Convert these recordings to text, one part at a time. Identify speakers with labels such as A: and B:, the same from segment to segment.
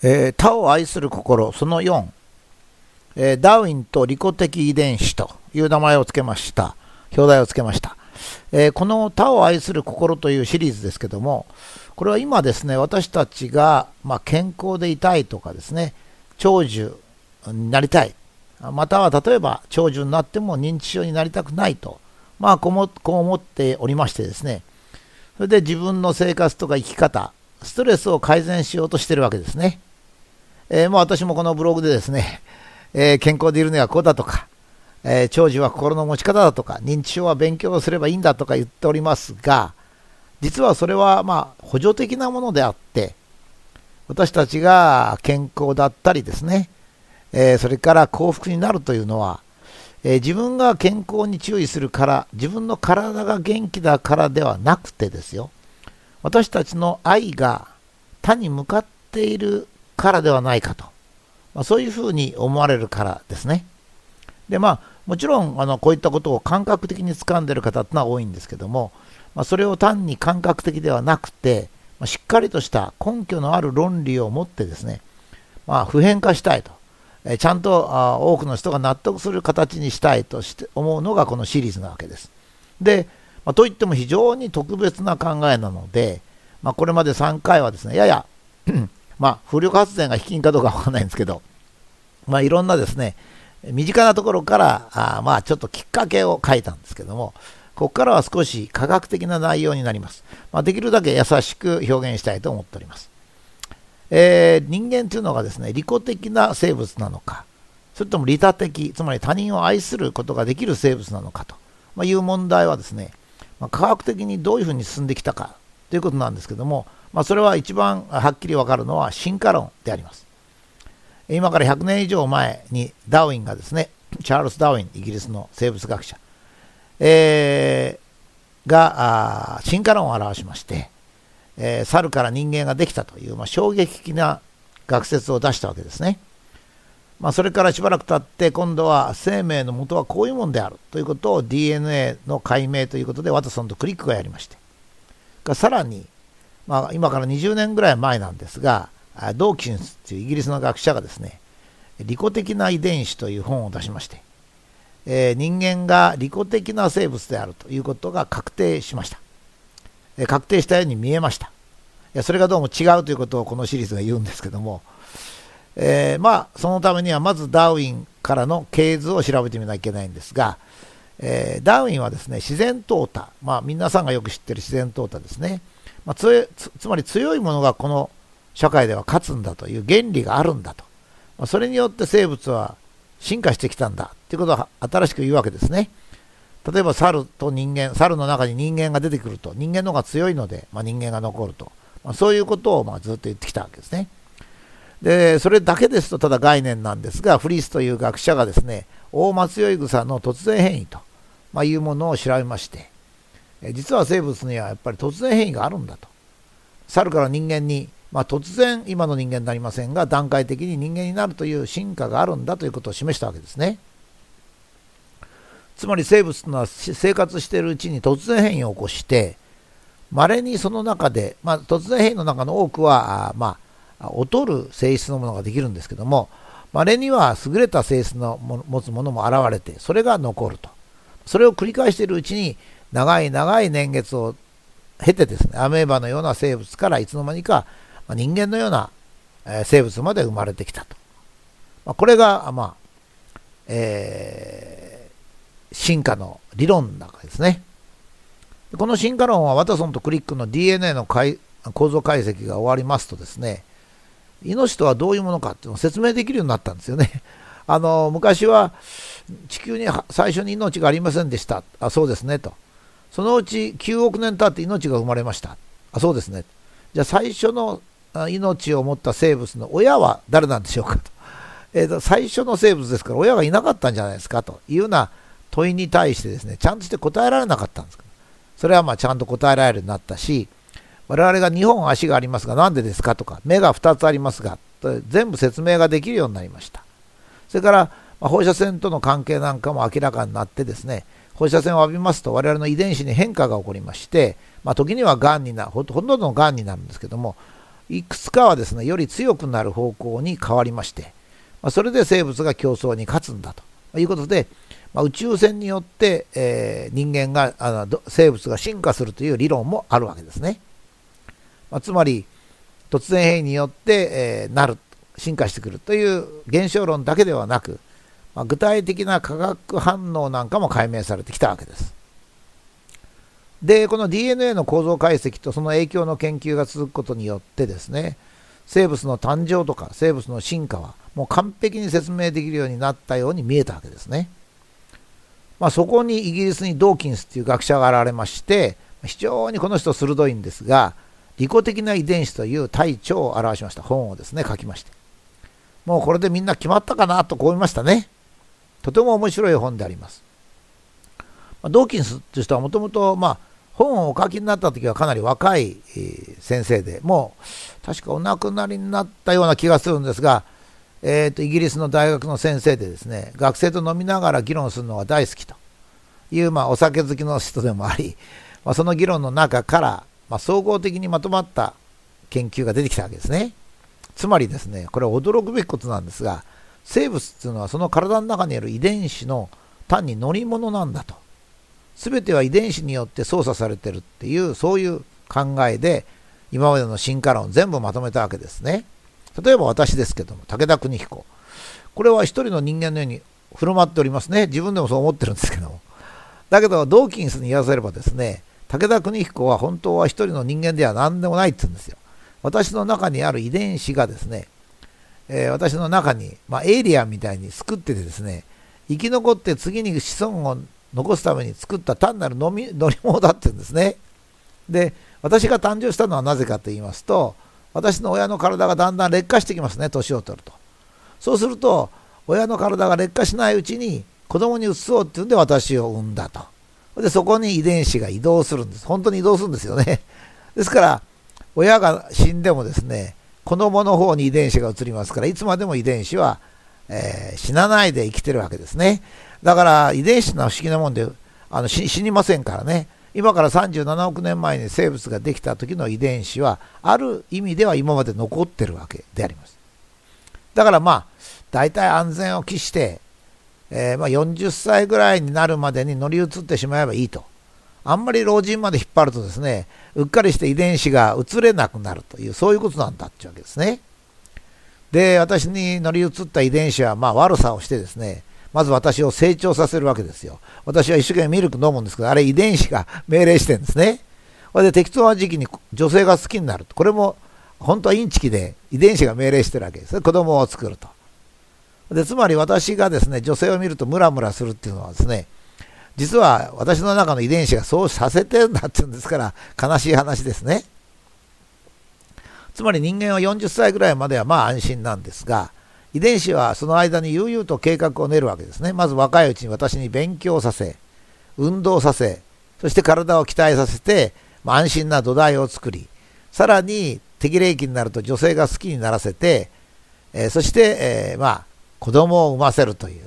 A: 他を愛する心その4、ダーウィンと利己的遺伝子という名前をつけました。表題をつけました。この他を愛する心というシリーズですけども、これは今ですね、私たちが、健康でいたいとかですね、長寿になりたい、または例えば長寿になっても認知症になりたくないと、こう思っておりましてですね、それで自分の生活とか生き方、ストレスを改善しようとしているわけですね。私もこのブログでですね、健康でいるにはこうだとか、長寿は心の持ち方だとか、認知症は勉強をすればいいんだとか言っておりますが、実はそれは補助的なものであって、私たちが健康だったりですね、それから幸福になるというのは、自分が健康に注意するから、自分の体が元気だからではなくてですよ、私たちの愛が他に向かっているからではないかと、そういうふうに思われるからですね。でもちろんこういったことを感覚的に掴んでいる方ってのは多いんですけども、それを単に感覚的ではなくて、しっかりとした根拠のある論理を持ってですね、普遍化したいと、ちゃんと多くの人が納得する形にしたいと思うのがこのシリーズなわけです。で、といっても非常に特別な考えなので、これまで3回はですね、やや風力発電が引き金かどうかわからないんですけど、いろんなですね、身近なところからちょっときっかけを書いたんですけども、ここからは少し科学的な内容になります。できるだけ優しく表現したいと思っております。人間というのがですね、利己的な生物なのか、それとも利他的、つまり他人を愛することができる生物なのかという問題はですね、科学的にどういうふうに進んできたかということなんですけども、それは一番はっきりわかるのは進化論であります。今から100年以上前にダーウィンがですね、チャールズ・ダーウィン、イギリスの生物学者、が進化論を表しまして、猿から人間ができたという、衝撃的な学説を出したわけですね。それからしばらく経って今度は生命の元はこういうものであるということを DNA の解明ということでワトソンとクリックがやりまして、さらに、今から20年ぐらい前なんですが、ドーキンスというイギリスの学者がですね、利己的な遺伝子という本を出しまして、人間が利己的な生物であるということが確定しました。確定したように見えました。それがどうも違うということをこのシリーズが言うんですけども、そのためにはまずダーウィンからの系図を調べてみなきゃいけないんですが、ダーウィンはですね、自然淘汰、皆さんがよく知っている自然淘汰ですね、つまり強いものがこの社会では勝つんだという原理があるんだと、それによって生物は進化してきたんだということを新しく言うわけですね。例えば猿と人間、猿の中に人間が出てくると人間の方が強いので、人間が残ると、そういうことをずっと言ってきたわけですね。でそれだけですとただ概念なんですが、フリースという学者がですね、オオマツヨイグサの突然変異と、いうものを調べまして、実は生物にはやっぱり突然変異があるんだと。猿から人間に、突然今の人間になりませんが段階的に人間になるという進化があるんだということを示したわけですね。つまり生物というのは生活しているうちに突然変異を起こして、稀にその中で、突然変異の中の多くは劣る性質のものができるんですけども、稀には優れた性質の持つものも現れて、それが残ると。それを繰り返しているうちに長い長い年月を経てですね、アメーバのような生物からいつの間にか人間のような生物まで生まれてきたと。これが進化の理論なわけですね。この進化論はワトソンとクリックの DNA の構造解析が終わりますとですね、命とはどういうものかっていうのを説明できるようになったんですよね。昔は地球に最初に命がありませんでした。そうですねと。そのうち9億年経って命が生まれました。そうですね。じゃあ最初の命を持った生物の親は誰なんでしょうかと。最初の生物ですから親がいなかったんじゃないですかというような問いに対してですね、ちゃんとして答えられなかったんです。それはちゃんと答えられるようになったし、我々が2本足がありますがなんでですかとか、目が2つありますが全部説明ができるようになりました。それから放射線との関係なんかも明らかになってですね、放射線を浴びますと我々の遺伝子に変化が起こりまして、時にはがんにほとんどのがんになるんですけども、 いくつかはですね、より強くなる方向に変わりまして、それで生物が競争に勝つんだということで、宇宙船によって、人間が生物が進化するという理論もあるわけですね。つまり突然変異によって、進化してくるという現象論だけではなく、具体的な化学反応なんかも解明されてきたわけです。で、この DNA の構造解析とその影響の研究が続くことによってですね、生物の誕生とか生物の進化はもう完璧に説明できるようになったように見えたわけですね。そこにイギリスにドーキンスという学者が現れまして、非常にこの人鋭いんですが、利己的な遺伝子という体長を表しました本をですね、書きまして。もうこれでみんな決まったかなと思いましたね。とても面白い本であります。ドーキンスという人はもともと本をお書きになった時はかなり若い先生で、もう確かお亡くなりになったような気がするんですが、イギリスの大学の先生でですね、学生と飲みながら議論するのが大好きという、お酒好きの人でもあり、その議論の中から、総合的にまとまった研究が出てきたわけですね。つまりですね、これは驚くべきことなんですが、生物っていうのはその体の中にある遺伝子の単に乗り物なんだと。全ては遺伝子によって操作されてるっていう、そういう考えで今までの進化論を全部まとめたわけですね。例えば私ですけども、武田邦彦。これは一人の人間のように振る舞っておりますね。自分でもそう思ってるんですけども。だけど、ドーキンスに言わせればですね、武田邦彦は本当は一人の人間では何でもないって言うんですよ。私の中にある遺伝子がですね、私の中に、エイリアンみたいに作っててですね、生き残って次に子孫を残すために作った単なる乗り物だって言うんですね。で、私が誕生したのはなぜかと言いますと、私の親の体がだんだん劣化してきますね、年を取ると。そうすると、親の体が劣化しないうちに子供に移そうっていうんで私を産んだと。で、そこに遺伝子が移動するんです。本当に移動するんですよね。ですから、親が死んでもですね、子供の方に遺伝子が移りますから、いつまでも遺伝子は、死なないで生きてるわけですね。だから遺伝子の不思議なもんで死にませんからね。今から37億年前に生物ができた時の遺伝子はある意味では今まで残ってるわけであります。だから大体安全を期して、40歳ぐらいになるまでに乗り移ってしまえばいいと。あんまり老人まで引っ張るとですね、うっかりして遺伝子が移れなくなるという、そういうことなんだっていうわけですね。で、私に乗り移った遺伝子は悪さをしてですね、まず私を成長させるわけですよ。私は一生懸命ミルク飲むんですけど、あれ遺伝子が命令してるんですね。それで適当な時期に女性が好きになると。これも本当はインチキで遺伝子が命令してるわけです。子供を作ると。で、つまり私がですね、女性を見るとムラムラするっていうのはですね、実は私の中の遺伝子がそうさせてるんだっていうんですから、悲しい話ですね。つまり人間は40歳ぐらいまでは安心なんですが、遺伝子はその間に悠々と計画を練るわけですね。まず若いうちに私に勉強させ、運動させ、そして体を鍛えさせて、安心な土台を作り、さらに適齢期になると女性が好きにならせて、そして、子供を産ませるという、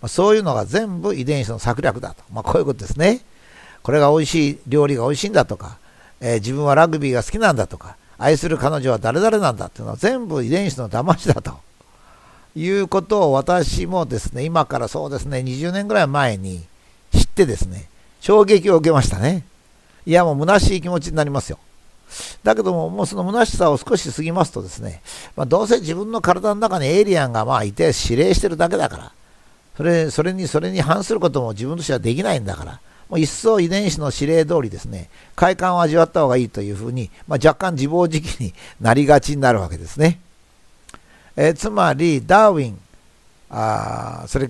A: そういうのが全部遺伝子の策略だと。こういうことですね。これが美味しい、料理が美味しいんだとか、自分はラグビーが好きなんだとか、愛する彼女は誰々なんだっていうのは全部遺伝子の騙しだということを私もですね、今からそうですね、20年ぐらい前に知ってですね、衝撃を受けましたね。いや、もう虚しい気持ちになりますよ。だけども、その虚しさを少し過ぎますとですね、どうせ自分の体の中にエイリアンがいて指令してるだけだから、それに反することも自分としてはできないんだから、もう一層遺伝子の指令通りですね、快感を味わった方がいいというふうに、若干自暴自棄になりがちになるわけですね。つまりダーウィン、それ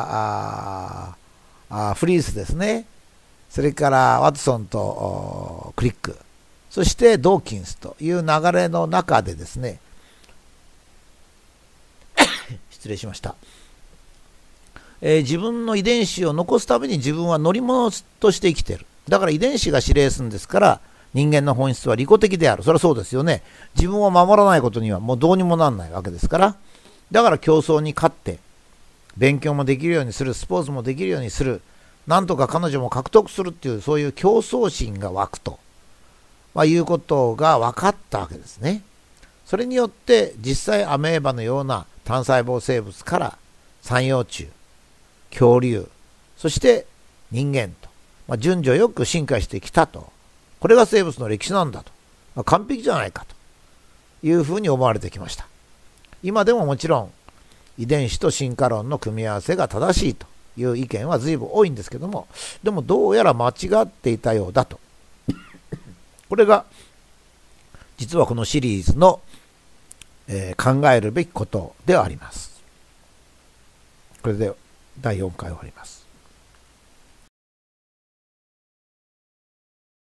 A: からフリースですね、それからワトソンとクリック、そしてドーキンスという流れの中でですね失礼しました。自分の遺伝子を残すために自分は乗り物として生きている。だから遺伝子が指令するんですから、人間の本質は利己的である。それはそうですよね。自分を守らないことにはもうどうにもなんないわけですから。だから競争に勝って、勉強もできるようにする、スポーツもできるようにする、なんとか彼女も獲得するっていう、そういう競争心が湧くと、いうことが分かったわけですね。 それによって実際アメーバのような単細胞生物から三葉虫、恐竜、そして人間と、順序よく進化してきたと。これが生物の歴史なんだと。完璧じゃないかというふうに思われてきました。今でももちろん遺伝子と進化論の組み合わせが正しいという意見は随分多いんですけども、でもどうやら間違っていたようだと。これが実はこのシリーズの、考えるべきことではあります。これで第4回終わります。